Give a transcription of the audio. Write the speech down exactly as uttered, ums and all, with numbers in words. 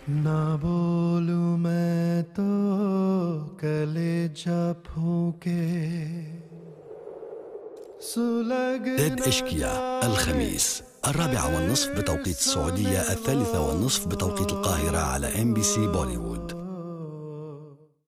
ना बोलूं मैं तो कलेजा फूके ديد إشكيا الخميس الرابعة والنصف بتوقيت السعودية، الثالثة والنصف بتوقيت القاهرة على إم بي سي بوليوود.